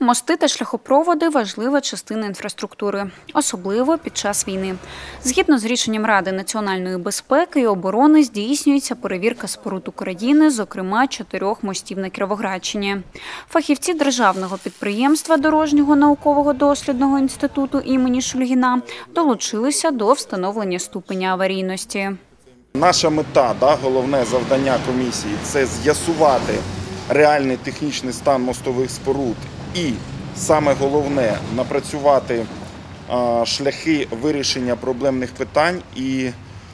Мости та шляхопроводи – важлива частина інфраструктури, особливо під час війни. Згідно з рішенням Ради національної безпеки і оборони здійснюється перевірка споруд України, зокрема 4 мостів на Кіровоградщині. Фахівці Державного підприємства Дорожнього наукового дослідного інституту імені Шульгіна долучилися до встановлення ступеня аварійності. Наша мета, головне завдання комісії – це з'ясувати реальний технічний стан мостових споруд і, саме головне, напрацювати шляхи вирішення проблемних питань і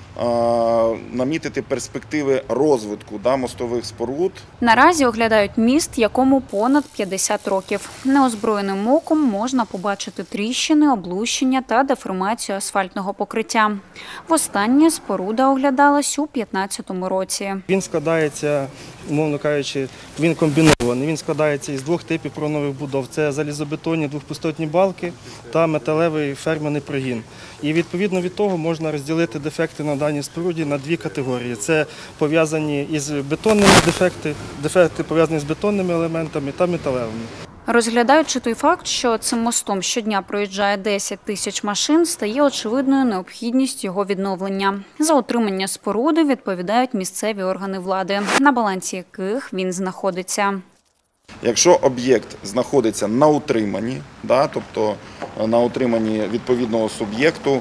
намітити перспективи розвитку мостових споруд. Наразі оглядають міст, якому понад 50 років. Неозброєним оком можна побачити тріщини, облущення та деформацію асфальтного покриття. Востаннє споруда оглядалась у 2015 році. Він складається, умовно кажучи, він комбінований. Він складається із 2 типів пронових будов. Це залізобетонні двохпустотні балки та металевий фермерний прогін. І відповідно від того можна розділити дефекти на даній споруді на 2 категорії. Це пов'язані із бетонними дефекти пов'язані з бетонними елементами та металевими. Розглядаючи той факт, що цим мостом щодня проїжджає 10 тисяч машин, стає очевидною необхідність його відновлення. За утримання споруди відповідають місцеві органи влади, на балансі яких він знаходиться. Якщо об'єкт знаходиться на утриманні, тобто на утриманні відповідного суб'єкту,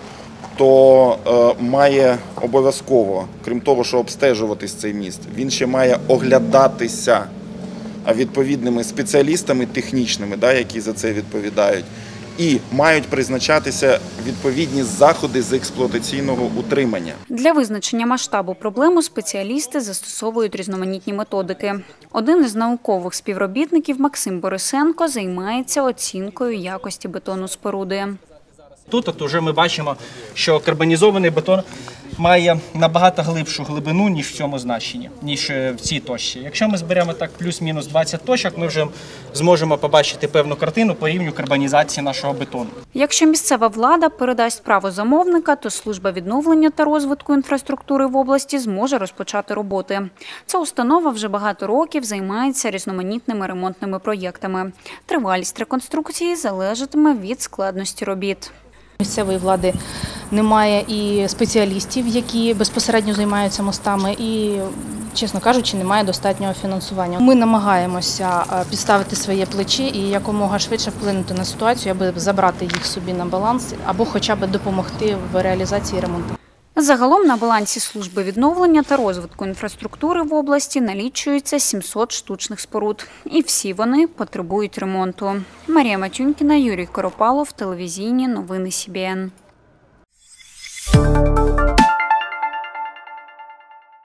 то має обов'язково, крім того, що обстежуватись цей міст, він ще має оглядатися відповідними спеціалістами технічними, які за це відповідають, і мають призначатися відповідні заходи з експлуатаційного утримання. Для визначення масштабу проблеми спеціалісти застосовують різноманітні методики. Один із наукових співробітників, Максим Борисенко, займається оцінкою якості бетону споруди. Тут вже ми бачимо, що карбонізований бетон має набагато глибшу глибину, ніж в цьому значенні, ніж в цій точці. Якщо ми зберемо так плюс-мінус 20 точок, ми вже зможемо побачити певну картину по рівню карбонізації нашого бетону. Якщо місцева влада передасть право замовника, то служба відновлення та розвитку інфраструктури в області зможе розпочати роботи. Ця установа вже багато років займається різноманітними ремонтними проєктами. Тривалість реконструкції залежатиме від складності робіт. Місцевої влади немає і спеціалістів, які безпосередньо займаються мостами, і, чесно кажучи, немає достатнього фінансування. Ми намагаємося підставити своє плече і якомога швидше вплинути на ситуацію, аби забрати їх собі на баланс або хоча б допомогти в реалізації ремонту. Загалом на балансі служби відновлення та розвитку інфраструктури в області налічується 700 штучних споруд. І всі вони потребують ремонту. Марія Матюнькіна, Юрій Коропалов, телевізійні новини СІБІН.